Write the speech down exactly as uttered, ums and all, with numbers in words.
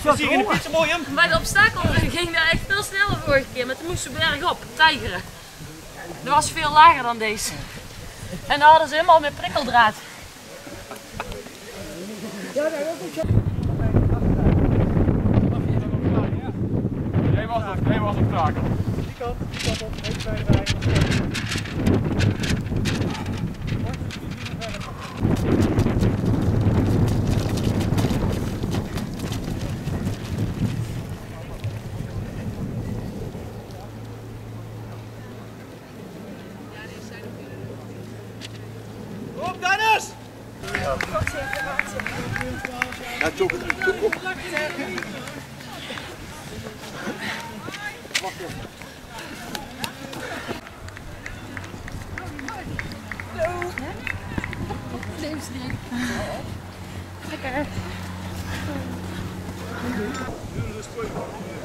zie je in de fietsen mooi hem. Bij de obstakel ging daar echt veel sneller vorige keer, maar toen moesten we bergop, tijgeren. Dat was veel lager dan deze. En dan hadden ze helemaal met prikkeldraad. Jij was op, jij was op taken. Die kant, die kant op, even bij de wijn. Kom Dennis! Ja, toch, toch op. Lekker.